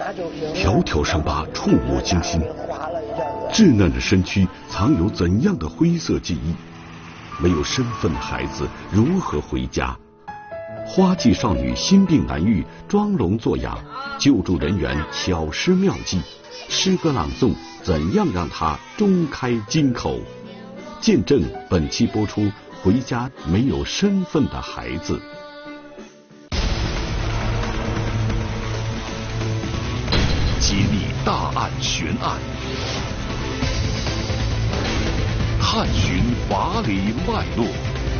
条条伤疤触目惊心，稚嫩的身躯藏有怎样的灰色记忆？没有身份的孩子如何回家？花季少女心病难愈，装聋作哑，救助人员巧施妙计，诗歌朗诵怎样让她中开金口？见证本期播出《回家没有身份的孩子》。揭秘大案悬案，探寻法理脉络，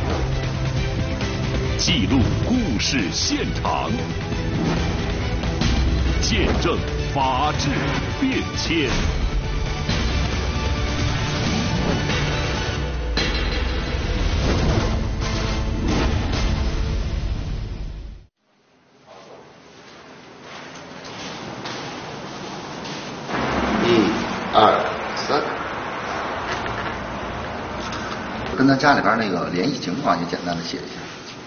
记录故事现场，见证法治变迁。 1、2、3，跟他家里边那个联系情况也简单的写一下。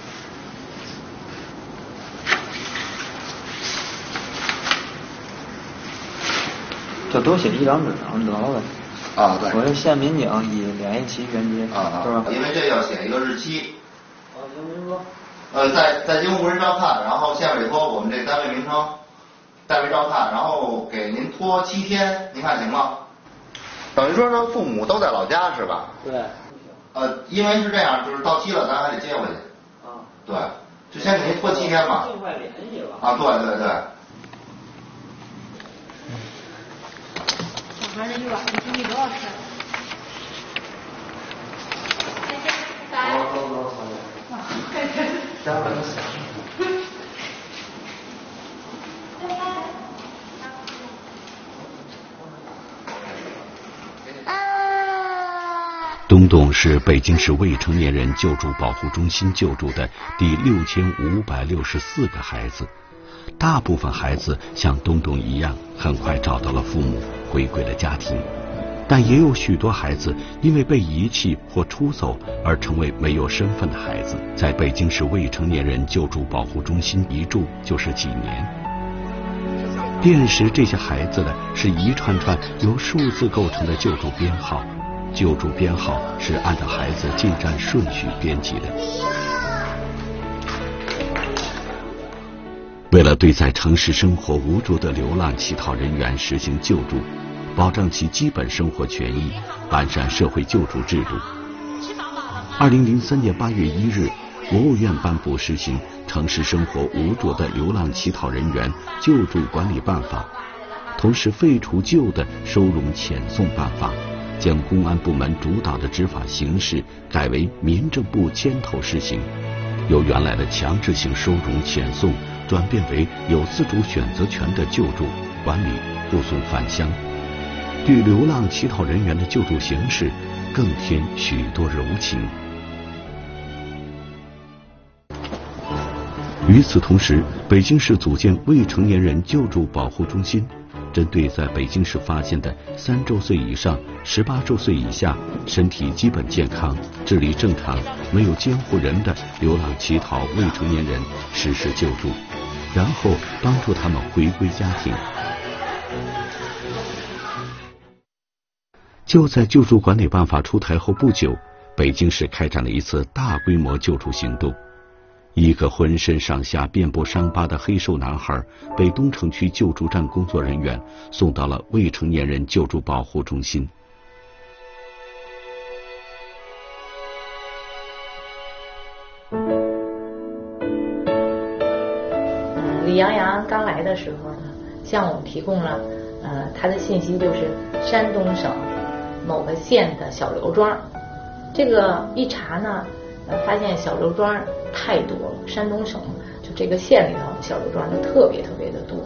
就多写一张纸上得了。 啊，对。 我是县民警已联系其原接。 啊， 是吧？ 因为这要写一个日期。 行，您说。 在经无人照看，然后下面委托我们这单位名称，代为照看，然后给您拖7天，您看行吗？等于说父母都在老家是吧？ 对。 因为是这样，就是到期了咱还得接回去。 啊。对。 就先给您拖7天吧。 尽快联系吧。 啊，对对对。 小孩那一晚上经历多少事儿？再见，拜拜。快点。 加班。 东东是北京市未成年人救助保护中心救助的第6564个孩子，大部分孩子像东东一样，很快找到了父母，回归了家庭，但也有许多孩子因为被遗弃或出走而成为没有身份的孩子，在北京市未成年人救助保护中心一住就是几年。辨识这些孩子的是一串串由数字构成的救助编号，救助编号是按照孩子进站顺序编辑的。为了对在城市生活无助的流浪乞讨人员实行救助，保障其基本生活权益，完善社会救助制度。2003年8月1日，国务院颁布实行《城市生活无助的流浪乞讨人员救助管理办法》，同时废除旧的收容遣送办法，将公安部门主导的执法形式改为民政部牵头实行，由原来的强制性收容遣送转变为有自主选择权的救助管理护送返乡，对流浪乞讨人员的救助形式更添许多柔情。与此同时，北京市组建未成年人救助保护中心，针对在北京市发现的3周岁以上、18周岁以下、身体基本健康、智力正常、没有监护人的流浪乞讨未成年人实施救助，然后帮助他们回归家庭。就在救助管理办法出台后不久，北京市开展了一次大规模救助行动。一个浑身上下遍布伤疤的黑瘦男孩被东城区救助站工作人员送到了未成年人救助保护中心。 李洋洋刚来的时候呢，向我们提供了他的信息，就是山东省某个县的小刘庄。这个一查呢，发现小刘庄太多了，山东省就这个县里头小刘庄就特别的多。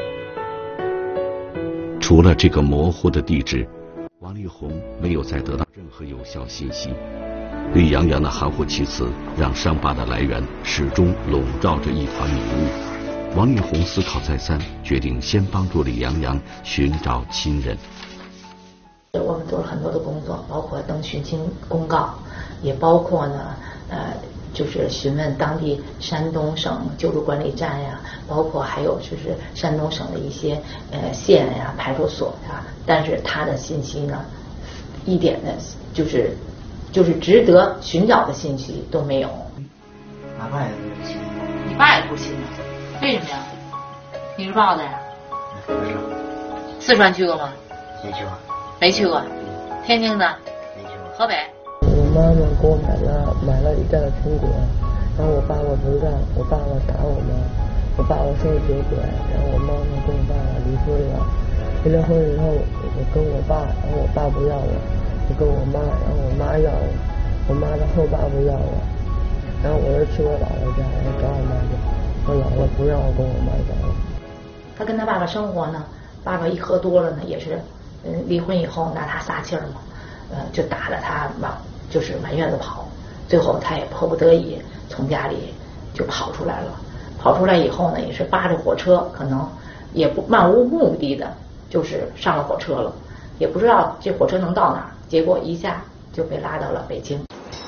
除了这个模糊的地址，王力宏没有再得到任何有效信息。李洋洋的含糊其辞，让伤疤的来源始终笼罩着一团迷雾。王力宏思考再三，决定先帮助李洋洋寻找亲人。 我们做了很多的工作，包括登寻亲公告，也包括呢就是询问当地山东省救助管理站呀，包括还有就是山东省的一些县呀、派出所呀，但是他的信息呢，一点的就是值得寻找的信息都没有。 俺爸也不信。 你爸也不信啊？为什么呀？你是报的呀？ 不是。 四川去过吗？ 没去过。 没去过。天津呢？ 没去过。 河北。 我妈妈给我买了一袋苹果，然后我爸爸不让，我爸爸打我妈，我爸爸说酒鬼，然后我妈妈跟我爸爸离婚了，离了婚以后我跟我爸，然后我爸不要我，我跟我妈，然后我妈要我妈的后爸不要我，然后我就去我姥姥家，然后找我妈去，我姥姥不让我跟我妈找了。 他跟他爸爸生活呢，爸爸一喝多了呢，也是离婚以后拿他撒气儿嘛，就打着他满院子跑，最后他也迫不得已从家里就跑出来了。跑出来以后呢，也是扒着火车，可能也不漫无目的的，就是上了火车了，也不知道这火车能到哪儿，结果一下就被拉到了北京。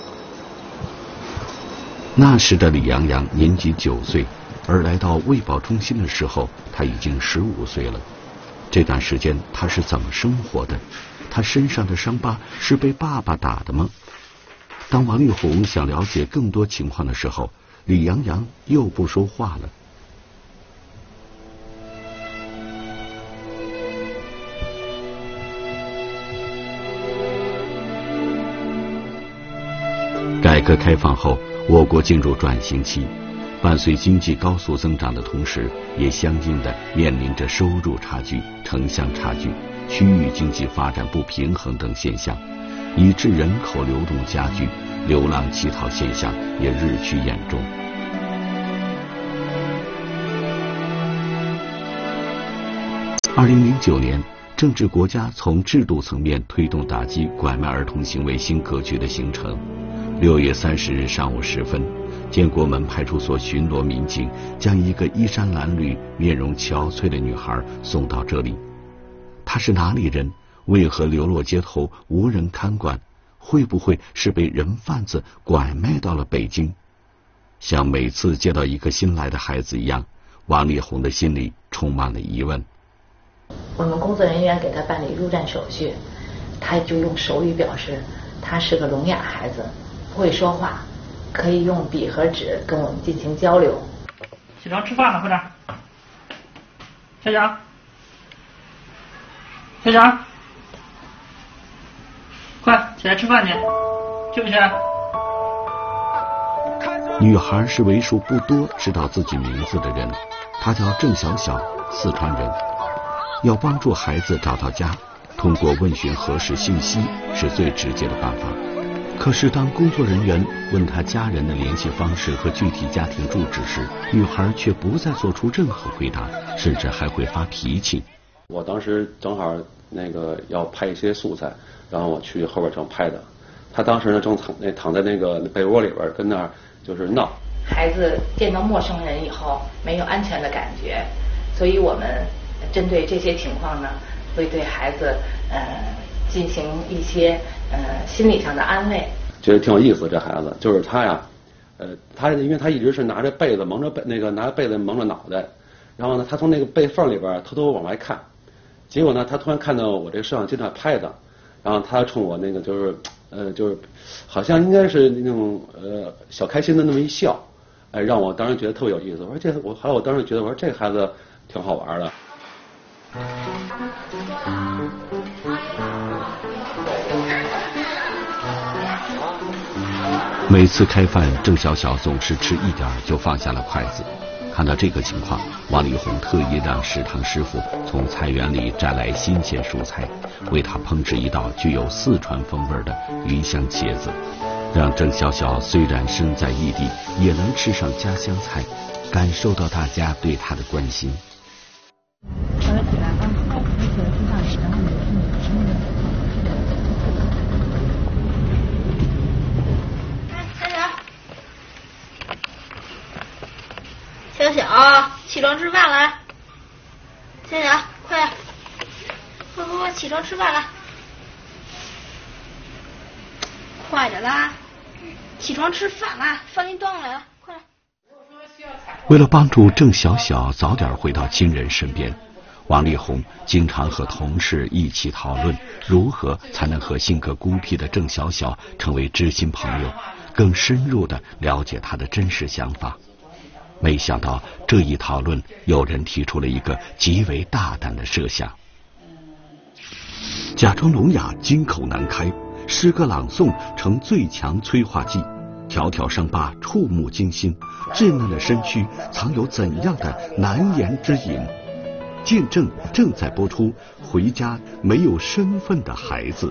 那时的李洋洋年仅9岁，而来到喂饱中心的时候，他已经15岁了。这段时间他是怎么生活的？他身上的伤疤是被爸爸打的吗？当王力宏想了解更多情况的时候，李洋洋又不说话了。改革开放后，我国进入转型期，伴随经济高速增长的同时，也相应的面临着收入差距、城乡差距、区域经济发展不平衡等现象，以致人口流动加剧，流浪乞讨现象也日趋严重。2009年，正值国家从制度层面推动打击拐卖儿童行为新格局的形成。6月30日上午时分，建国门派出所巡逻民警将一个衣衫褴褛、面容憔悴的女孩送到这里。她是哪里人？为何流落街头无人看管？会不会是被人贩子拐卖到了北京？像每次接到一个新来的孩子一样，王力宏的心里充满了疑问。 我们工作人员给他办理入站手续，他就用手语表示他是个聋哑孩子，不会说话，可以用笔和纸跟我们进行交流。 起床吃饭了，快点！小强，小强，快起来吃饭去，去不去？ 女孩是为数不多知道自己名字的人，她叫郑小小，四川人。要帮助孩子找到家，通过问询核实信息是最直接的办法。可是当工作人员问她家人的联系方式和具体家庭住址时，女孩却不再做出任何回答，甚至还会发脾气。 我当时正好要拍一些素材，然后我去后边正拍的，他当时呢正躺在那个被窝里边跟那儿就是闹。 孩子见到陌生人以后没有安全的感觉，所以我们针对这些情况呢，会对孩子进行一些心理上的安慰。 觉得挺有意思，这孩子就是他呀，他因为他一直是拿着被子蒙着拿着被子蒙着脑袋，然后呢，他从那个被缝里边偷偷往外看，结果呢，他突然看到我这个摄像机在拍的，然后他冲我那个就是好像应该是那种小开心的那么一笑，让我当时觉得特别有意思。我说后来我当时觉得我说这个孩子挺好玩的。 每次开饭，郑小小总是吃一点就放下了筷子。看到这个情况，王力宏特意让食堂师傅从菜园里摘来新鲜蔬菜，为他烹制一道具有四川风味的鱼香茄子，让郑小小虽然身在异地，也能吃上家乡菜，感受到大家对他的关心。 小小，起床吃饭来！小小，快，起床吃饭来！快点啦！ 起床吃饭了，饭给你端过来了，快来。 为了帮助郑小小早点回到亲人身边，王丽红经常和同事一起讨论如何才能和性格孤僻的郑小小成为知心朋友，更深入地了解他的真实想法。没想到这一讨论，有人提出了一个极为大胆的设想：假装聋哑，金口难开，诗歌朗诵成最强催化剂，条条伤疤触目惊心，稚嫩的身躯藏有怎样的难言之隐？见证正在播出《回家没有身份的孩子》。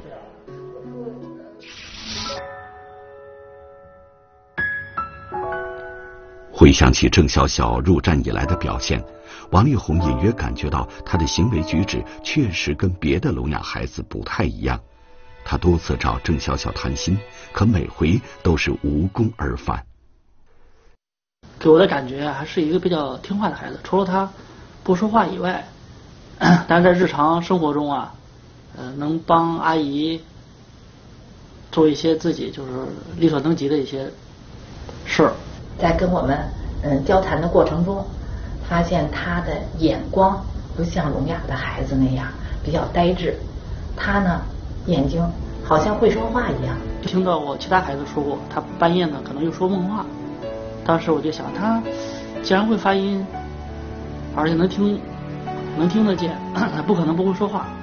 回想起郑小小入站以来的表现，王丽红隐约感觉到她的行为举止确实跟别的聋哑孩子不太一样。她多次找郑小小谈心，可每回都是无功而返。 给我的感觉还是一个比较听话的孩子，除了他不说话以外，但是在日常生活中啊，能帮阿姨做一些自己就是力所能及的一些事儿。 在跟我们交谈的过程中，发现他的眼光不像聋哑的孩子那样比较呆滞，他呢眼睛好像会说话一样。 听到我其他孩子说过，他半夜呢可能又说梦话。当时我就想，他既然会发音，而且能听得见，他不可能不会说话。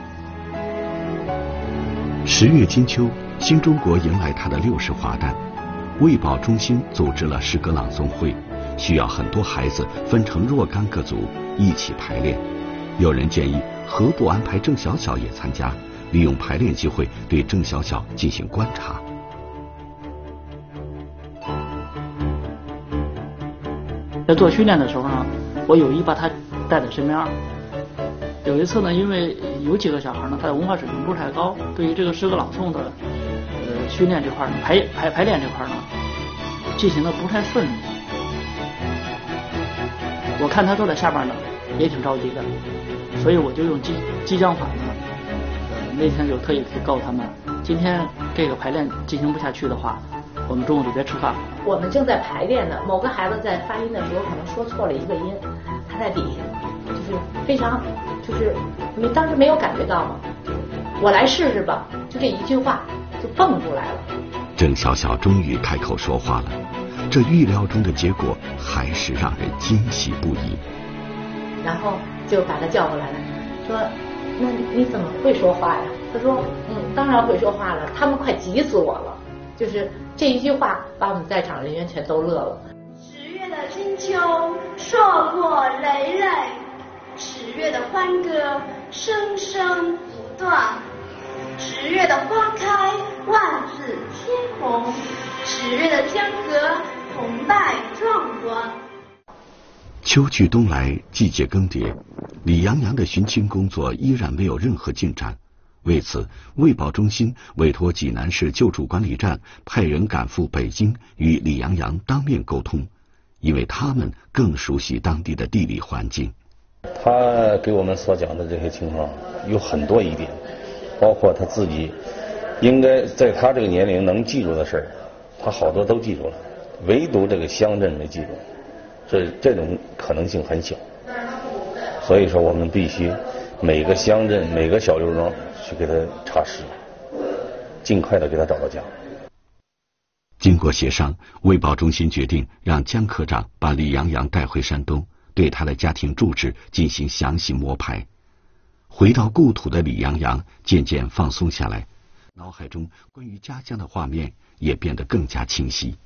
10月金秋，新中国迎来它的60华诞。卫保中心组织了诗歌朗诵会，需要很多孩子分成若干个组一起排练。有人建议何不安排郑小小也参加，利用排练机会对郑小小进行观察。 在做训练的时候呢，我有意把他带在身边。有一次呢，因为有几个小孩呢，他的文化水平不是太高，对于这个诗歌朗诵的训练这块呢，排练这块呢，进行的不太顺利。我看他坐在下边呢，也挺着急的，所以我就用激将法呢，那天就特意告诉他们，今天这个排练进行不下去的话，我们中午就别吃饭了。 我们正在排练呢，某个孩子在发音的时候可能说错了一个音，他在底下就是非常你当时没有感觉到吗？我来试试吧，就这一句话就蹦出来了。 郑小小终于开口说话了，这预料中的结果还是让人惊喜不已。 然后就把他叫过来了，说：“那你怎么会说话呀？”他说：“当然会说话了，他们快急死我了。”就是这一句话把我们在场人员全都乐了。 10月的金秋，硕果累累；10月的欢歌，声声不断；10月的花开，万紫千红；10月的江河，红败壮观。 秋去冬来，季节更迭，李洋洋的寻亲工作依然没有任何进展。为此，卫保中心委托济南市救助管理站派人赶赴北京，与李洋洋当面沟通，因为他们更熟悉当地的地理环境。 他给我们所讲的这些情况有很多疑点，包括他自己应该在他这个年龄能记住的事儿，他好多都记住了，唯独这个乡镇没记住，这种可能性很小。所以说，我们必须每个乡镇、每个小刘庄去给他查实，尽快的给他找到家。 经过协商，卫保中心决定让江科长把李洋洋带回山东，对他的家庭住址进行详细摸排。回到故土的李洋洋渐渐放松下来，脑海中关于家乡的画面也变得更加清晰。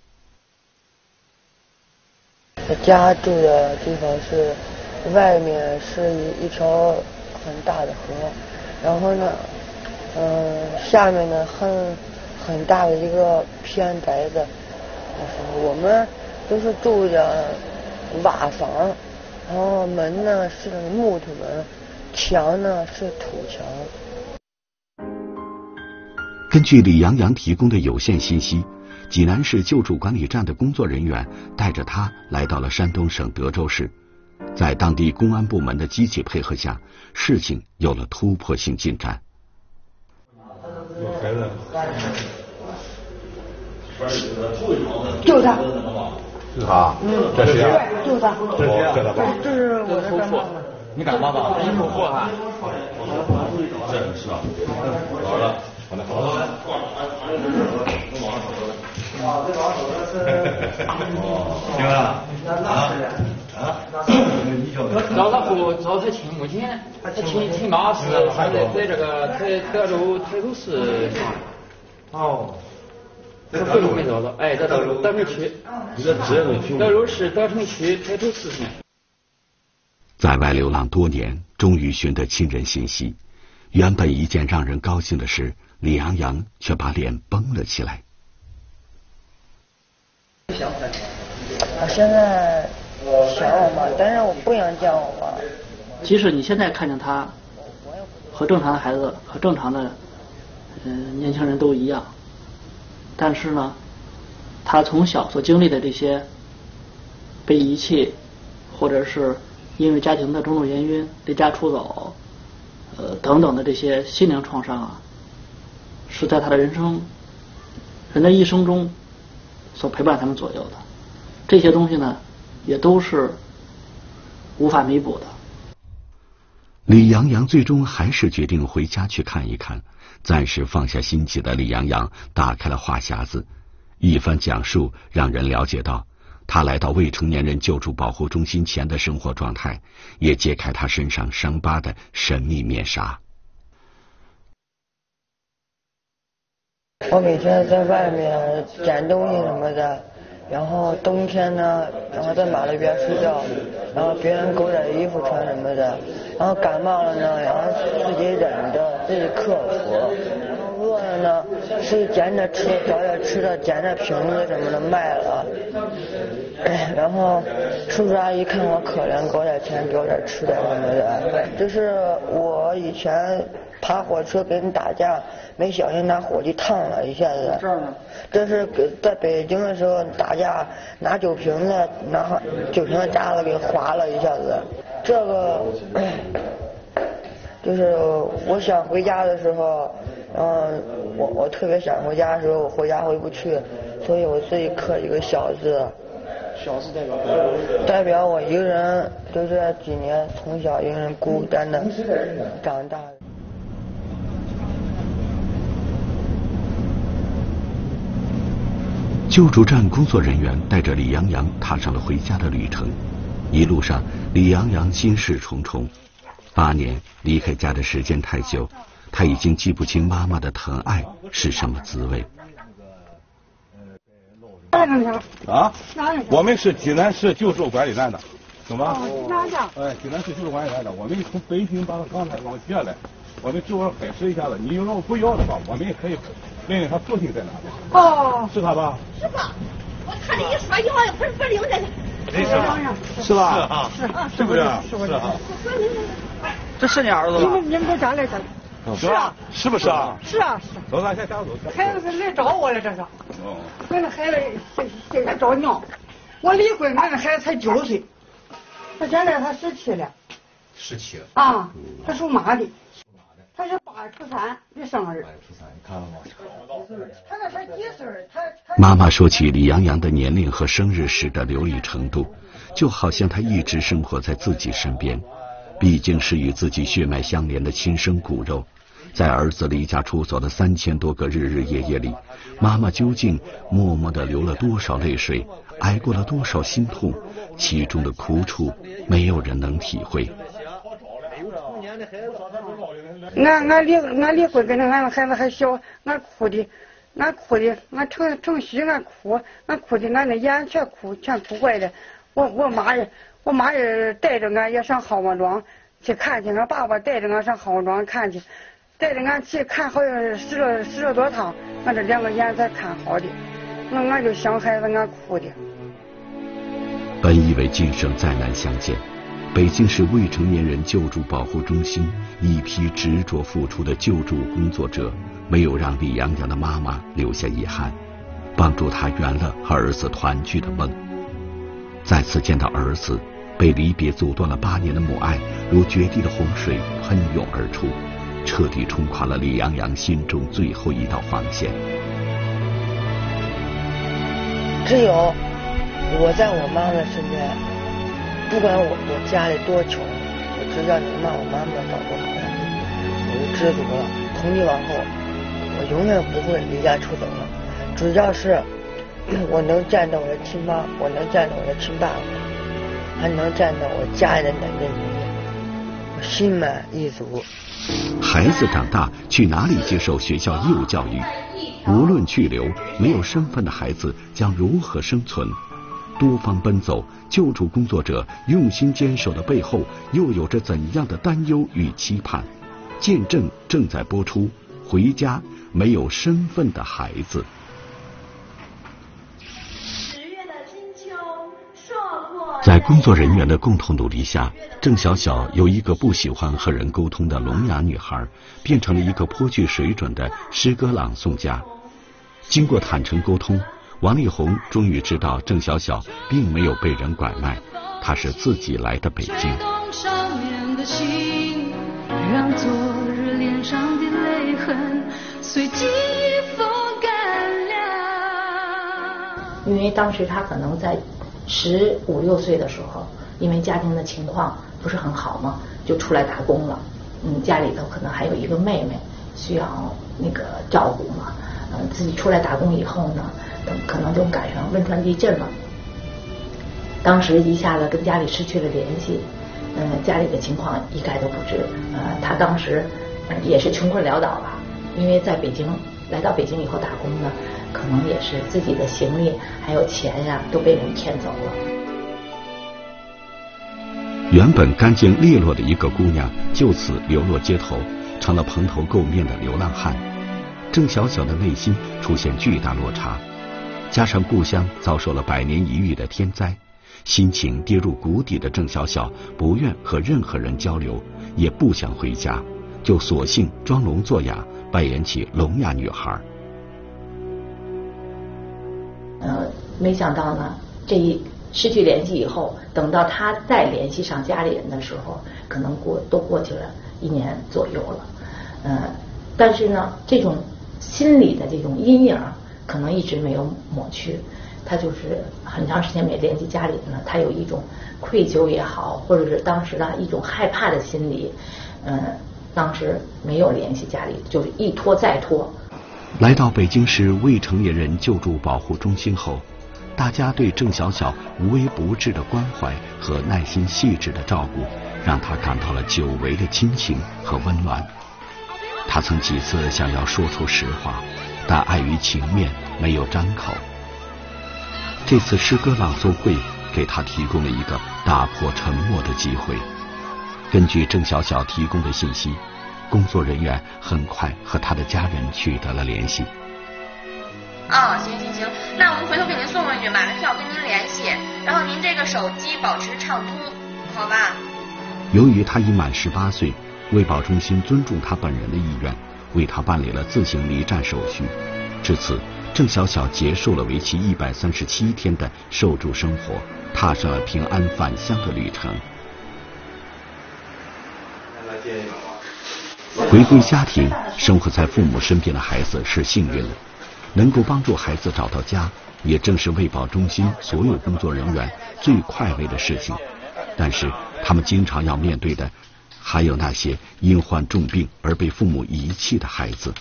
我家住的地方是外面是一条很大的河，然后呢，下面呢很大的一个偏宅子。我们都是住着瓦房，然后门呢是木头门，墙呢是土墙。 根据李洋洋提供的有限信息，济南市救助管理站的工作人员带着他来到了山东省德州市。在当地公安部门的积极配合下，事情有了突破性进展。 有孩子就他。 是他？这是谁？ 就他。 这他爸？ 这是我的干妈妈。 你干妈妈？你不过哈？这是啊。好了，好嘞，好嘞。行了。 找他不找他亲母亲，他亲妈是还在这个德州台州市。哦。这回路没找到，哎，在德城区。德州市德城区台州市。 在外流浪多年，终于寻得亲人信息。原本一件让人高兴的事，李洋洋却把脸绷了起来。 我现在想我妈，但是我不想见我妈。 即使你现在看见他和正常的孩子和正常的年轻人都一样，但是呢，他从小所经历的这些被遗弃，或者是因为家庭的种种原因离家出走，等等的这些心灵创伤啊，是在他的人的一生中所陪伴他们左右的。这些东西呢，也都是无法弥补的。 李洋洋最终还是决定回家去看一看。暂时放下心结的李洋洋打开了话匣子，一番讲述让人了解到他来到未成年人救助保护中心前的生活状态，也揭开他身上伤疤的神秘面纱。 我每天在外面捡东西什么的，然后冬天呢，然后在马路边睡觉，然后别人给我点衣服穿什么的，然后感冒了呢，然后自己忍着，自己克服，然后饿了呢，自己捡着吃，找点吃的，捡着瓶子什么的卖了，然后叔叔阿姨看我可怜，给我点钱，给我点吃的什么的。这是我以前爬火车跟人打架，没小心拿火机烫了一下子。这是在北京的时候打架，拿酒瓶子拿酒瓶子夹子给划了一下子。这个就是我想回家的时候，我特别想回家的时候，我回家回不去，所以我自己刻一个小字。小字代表我一个人，就这几年从小一个人孤单的长大。 救助站工作人员带着李洋洋踏上了回家的旅程。一路上，李洋洋心事重重。8年离开家的时间太久，他已经记不清妈妈的疼爱是什么滋味。 啊？我们是济南市救助管理站的，懂吗？济南市救助管理站的，我们从北京把他刚才往下来，我们就要核实一下子。你如果不要的话，我们也可以问问他父亲在哪里。哦，是他吧？ 是吧？我看你一说以后也不是留下去。 是吧？是不是？是啊。 这是你儿子吧？ 你们都家来着？ 是啊，是不是啊？ 是啊，是。 走，咱先下走。 孩子是来找我了，这是。哦。俺那孩子现在找娘，我离婚，俺那孩子才9岁，他现在他17了。 17了。 啊，他属马的。他是8月初3的生日。8月初3，你看了吗？他那才几岁？ 妈妈说起李洋洋的年龄和生日时的流利程度，就好像他一直生活在自己身边。毕竟是与自己血脉相连的亲生骨肉，在儿子离家出走的3000多个日日夜夜里，妈妈究竟默默地流了多少泪水，挨过了多少心痛，其中的苦楚没有人能体会。 俺离婚跟俺孩子还小，俺哭的，俺成虚，俺哭的，俺那眼全哭坏了。我妈也带着俺也上好望庄去看去，俺爸爸带着俺上好望庄看去，带着俺去看好像10了多趟，俺这2个眼才看好的，俺就想孩子，俺哭的。 本以为今生再难相见，北京市未成年人救助保护中心一批执着付出的救助工作者，没有让李洋洋的妈妈留下遗憾，帮助他圆了和儿子团聚的梦。再次见到儿子，被离别阻断了8年的母爱如决堤的洪水喷涌而出，彻底冲垮了李洋洋心中最后一道防线。 只有我在我妈妈身边，不管我家里多穷，我只要能让我妈妈找个好样子，我就知足了。从今往后，我永远不会离家出走了。只要是我能见到我的亲妈，我能见到我的亲爸爸，还能见到我家人的认同，我心满意足。 孩子长大去哪里接受学校义务教育？无论去留，没有身份的孩子将如何生存？多方奔走，救助工作者用心坚守的背后，又有着怎样的担忧与期盼？见证正在播出。回家，没有身份的孩子。在工作人员的共同努力下，郑小小由一个不喜欢和人沟通的聋哑女孩，变成了一个颇具水准的诗歌朗诵家。经过坦诚沟通，王力宏终于知道郑小小并没有被人拐卖，她是自己来的北京。 让昨日脸上的泪痕随季风干了。 因为当时他可能在15、16岁的时候，因为家庭的情况不是很好嘛，就出来打工了。家里头可能还有一个妹妹需要那个照顾嘛。自己出来打工以后呢，可能就赶上汶川地震了。当时一下子跟家里失去了联系。家里的情况一概都不知。他当时也是穷困潦倒吧，因为在北京来到北京以后打工呢，可能也是自己的行李还有钱呀都被人骗走了。 原本干净利落的一个姑娘，就此流落街头，成了蓬头垢面的流浪汉。郑小小的内心出现巨大落差，加上故乡遭受了100年一遇的天灾，心情跌入谷底的郑小小不愿和任何人交流，也不想回家，就索性装聋作哑，扮演起聋哑女孩。 没想到呢，这一失去联系以后，等到他再联系上家里人的时候，可能都过去了1年左右了。但是呢，这种心理的这种阴影可能一直没有抹去。他就是很长时间没联系家里呢，他有一种愧疚也好，或者是当时的一种害怕的心理，当时没有联系家里，就是一拖再拖。 来到北京市未成年人救助保护中心后，大家对郑小小无微不至的关怀和耐心细致的照顾，让他感到了久违的亲情和温暖。他曾几次想要说出实话，但碍于情面没有张口。这次诗歌朗诵会给他提供了一个打破沉默的机会。根据郑小小提供的信息，工作人员很快和他的家人取得了联系。 行，那我们回头给您送回去，买了票跟您联系，然后您这个手机保持畅通，好吧？ 由于他已满18岁，卫保中心尊重他本人的意愿，为他办理了自行离站手续。至此，郑小小结束了为期137天的受助生活，踏上了平安返乡的旅程。回归家庭，生活在父母身边的孩子是幸运的，能够帮助孩子找到家，也正是卫保中心所有工作人员最快乐的事情。但是他们经常要面对的还有那些因患重病而被父母遗弃的孩子。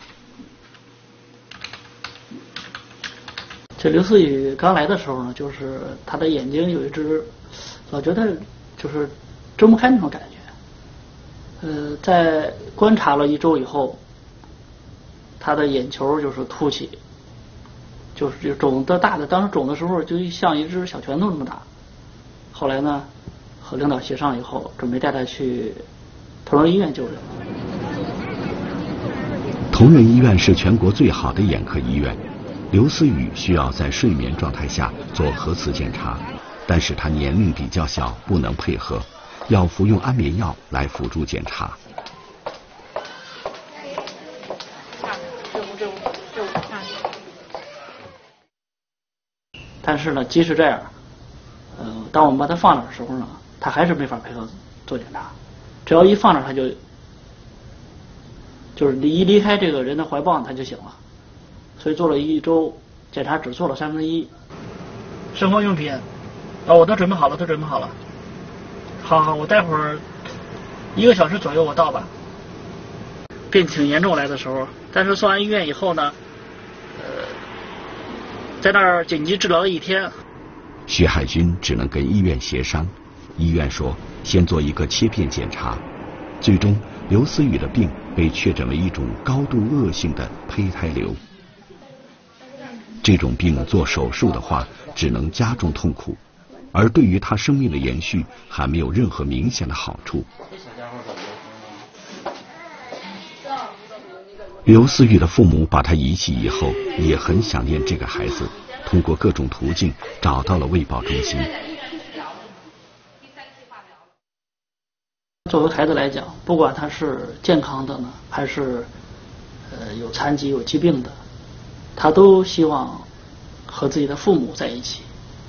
这刘思雨刚来的时候呢，就是他的眼睛有一只，老觉得就是睁不开那种感觉。在观察了1周以后，他的眼球就是凸起，就是肿的大的，当时肿的时候就像一只小拳头那么大。后来呢，和领导协商以后，准备带他去同仁医院就诊。 同仁医院是全国最好的眼科医院。刘思雨需要在睡眠状态下做核磁检查，但是他年龄比较小，不能配合，要服用安眠药来辅助检查。 但是呢，即使这样，当我们把他放那儿的时候呢，他还是没法配合做检查。只要一放那儿，他就是一离开这个人的怀抱，他就醒了。所以做了1周检查只做了1/3。生活用品，我都准备好了，好，我待会儿1个小时左右我到吧。病挺严重来的时候，但是送完医院以后呢，在那儿紧急治疗了1天。 徐海军只能跟医院协商，医院说先做一个切片检查，最终刘思雨的病被确诊为一种高度恶性的胚胎瘤。这种病做手术的话，只能加重痛苦，而对于他生命的延续还没有任何明显的好处。刘思雨的父母把他遗弃以后，也很想念这个孩子，通过各种途径找到了喂保中心。 作为孩子来讲，不管他是健康的呢，还是有残疾有疾病的，他都希望和自己的父母在一起。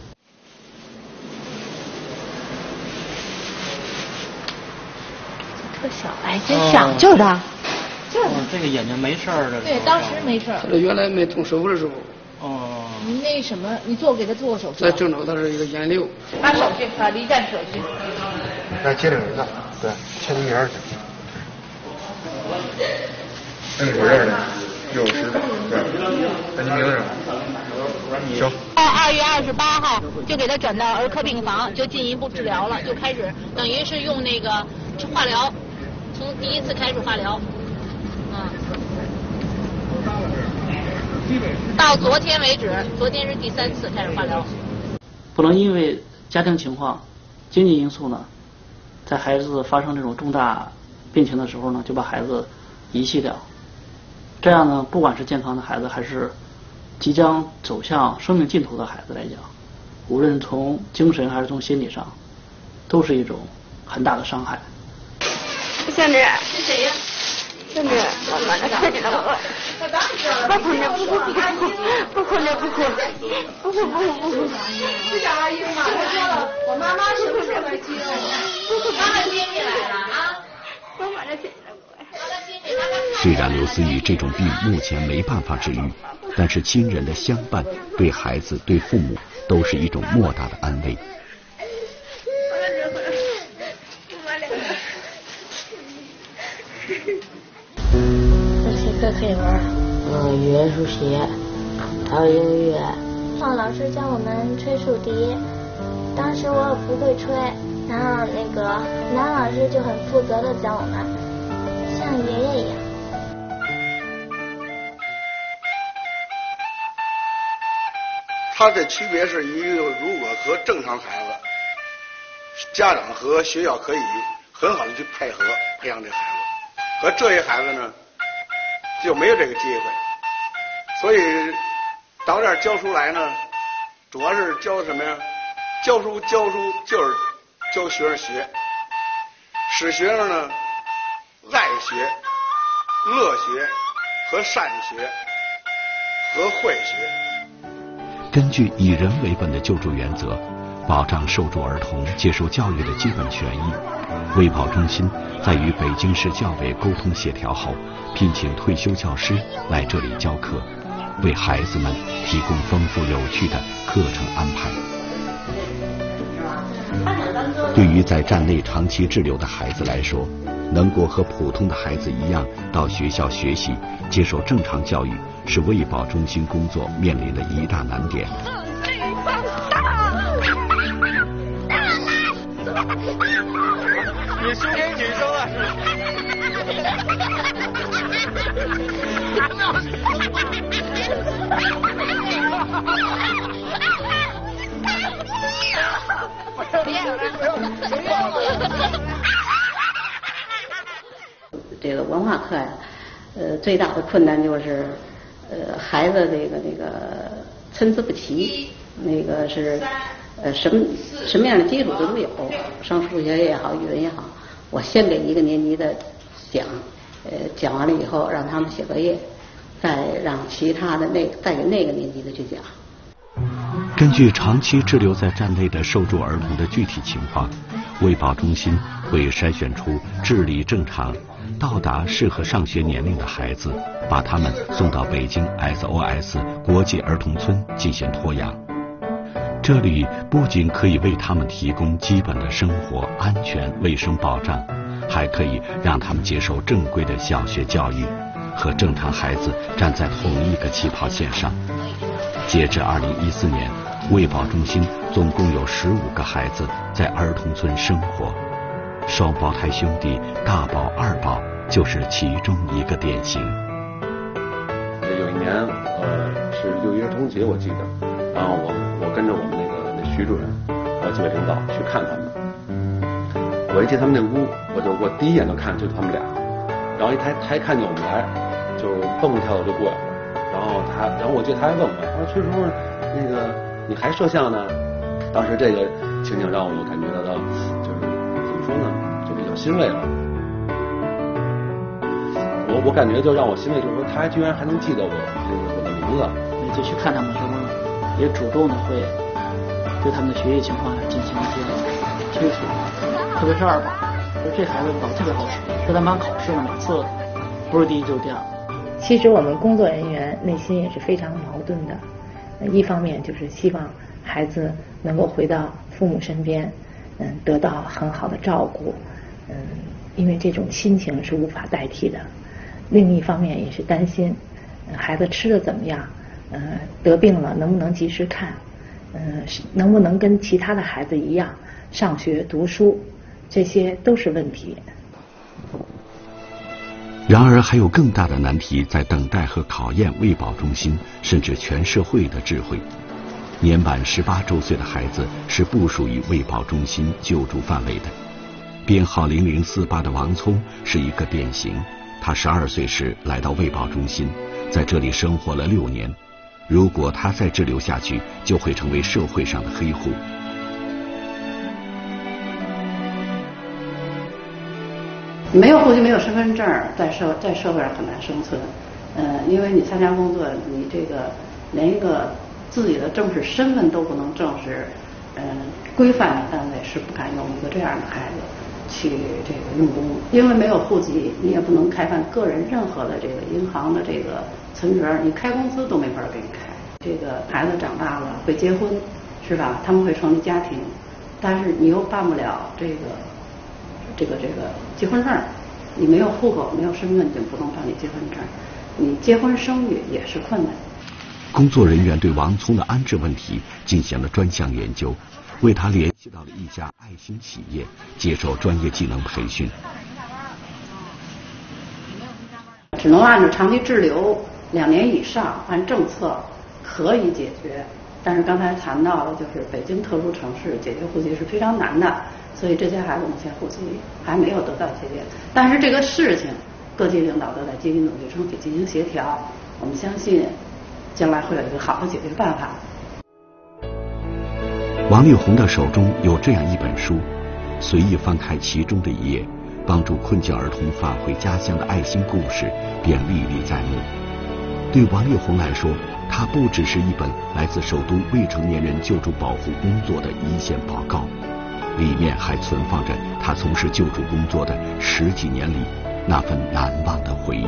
特小，真想就是他。 这个眼睛没事儿的。 对，当时没事儿。 他原来没动手术的时候。 你那什么，你给他做过手术？ 在正常，他是一个眼瘤。 把手续，把离站手续。 来接着人呢，对，签名儿去。那个主任呢？60，对，那您名字是？行。 到2月28号就给他转到儿科病房，就进一步治疗了，就开始等于是用那个化疗，从第1次开始化疗，到昨天为止，昨天是第3次开始化疗。 不能因为家庭情况、经济因素呢，在孩子发生这种重大病情的时候呢，就把孩子遗弃掉。这样呢，不管是健康的孩子，还是即将走向生命尽头的孩子来讲，无论从精神还是从心理上，都是一种很大的伤害。 现在是谁呀？现在我妈那看见了我，不哭， 是小阿姨吗？我说了，我妈妈是不是来接我？妈妈接你来了啊！ 我妈那接了我。 虽然刘思雨这种病目前没办法治愈，但是亲人的相伴对孩子对父母都是一种莫大的安慰。 这些课可以玩，语言书写，还有英语。 上老师教我们吹竖笛，当时我不会吹，然后男老师就很负责的教我们，像爷爷一样。 它的区别是如果和正常孩子，家长和学校可以很好的去配合培养这孩子，和这些孩子呢就没有这个机会，所以到这儿教书来呢，主要是教什么呀？教书就是教学生学，使学生呢爱学、乐学和善学和会学。 根据以人为本的救助原则，保障受助儿童接受教育的基本权益。喂保中心在与北京市教委沟通协调后，聘请退休教师来这里教课，为孩子们提供丰富有趣的课程安排。对于在站内长期滞留的孩子来说，能够和普通的孩子一样到学校学习，接受正常教育，是喂保中心工作面临的一大难点。 你输给女生了这个文化课呀，最大的困难就是孩子那个参差不齐，那个是什么样的基础都有，上数学也好，语文也好，我先给一个年级的讲，讲完了以后让他们写作业，再让其他的再给那个年级的去讲。 根据长期滞留在站内的受助儿童的具体情况，喂保中心会筛选出智力正常、到达适合上学年龄的孩子，把他们送到北京 SOS 国际儿童村进行托养。这里不仅可以为他们提供基本的生活安全卫生保障，还可以让他们接受正规的小学教育，和正常孩子站在同一个起跑线上。截至2014年，喂保中心总共有15个孩子在儿童村生活，双胞胎兄弟大宝、二宝就是其中一个典型。 有一年，是6一儿童节，我记得，然后我跟着我们那徐主任还有几位领导去看他们。我一进他们那屋，我第一眼就看就是他们俩，然后他一看见我们来，就蹦跳就过来了。然后我记得他还问我，他说崔叔，那个你还摄像呢？当时这个情景让我感觉到就是怎么说呢，就比较欣慰了。我感觉就让我欣慰，就是说他居然还能记得我的名字。 每次去看他们的时候，也主动的会对他们的学习情况进行一些催促，特别是二宝，这孩子脑子特别好使，在咱班考试呢，每次不是第一就是第二。 其实我们工作人员内心也是非常矛盾的，一方面就是希望孩子能够回到父母身边，得到很好的照顾，因为这种亲情是无法代替的。另一方面也是担心孩子吃的怎么样，得病了能不能及时看，能不能跟其他的孩子一样上学读书，这些都是问题。 然而还有更大的难题在等待和考验喂保中心甚至全社会的智慧。年满18周岁的孩子是不属于喂保中心救助范围的。编号0048的王聪是一个典型，他12岁时来到喂保中心，在这里生活了6年。如果他再滞留下去，就会成为社会上的黑户。 没有户籍，没有身份证，在社会上很难生存。因为你参加工作，你这个连一个自己的正式身份都不能证实，规范的单位是不敢用一个这样的孩子去这个用工。因为没有户籍，你也不能开办个人任何的这个银行的这个存折，你开公司都没法给你开。这个孩子长大了会结婚，是吧？他们会成立家庭，但是你又办不了这个结婚证，你没有户口，没有身份，就不能办理结婚证，你结婚生育也是困难。 工作人员对王聪的安置问题进行了专项研究，为他联系到了一家爱心企业，接受专业技能培训。 只能按照长期滞留2年以上，按政策可以解决。但是刚才谈到的就是北京特殊城市解决户籍是非常难的，所以这些孩子目前户籍还没有得到解决。但是这个事情各级领导都在积极努力争取进行协调，我们相信将来会有一个好的解决办法。 王力宏的手中有这样一本书，随意翻开其中的一页，帮助困境儿童返回家乡的爱心故事便历历在目。对王力宏来说，它不只是一本来自首都未成年人救助保护工作的一线报告，里面还存放着他从事救助工作的10几年里那份难忘的回忆。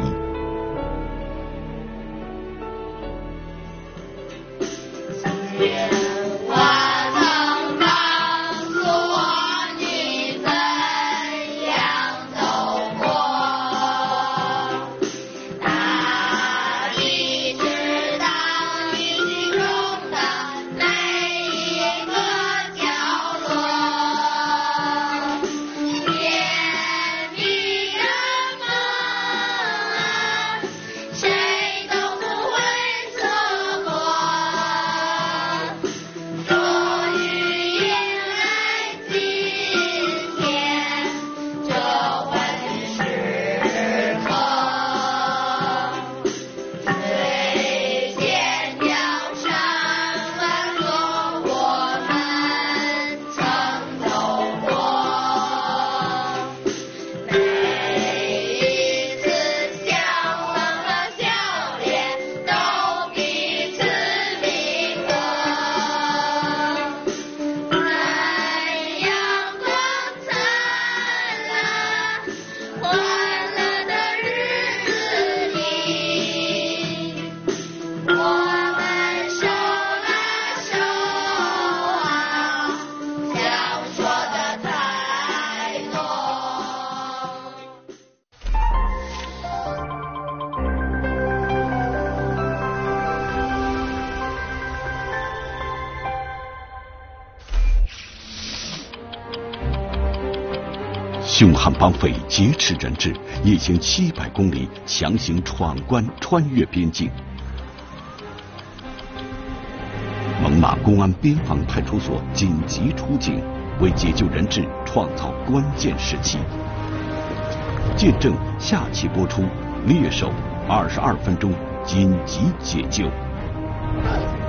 凶悍帮匪劫持人质，夜行700公里，强行闯关穿越边境。猛犸公安边防派出所紧急出警，为解救人质创造关键时期。见证下期播出，猎手22分钟紧急解救。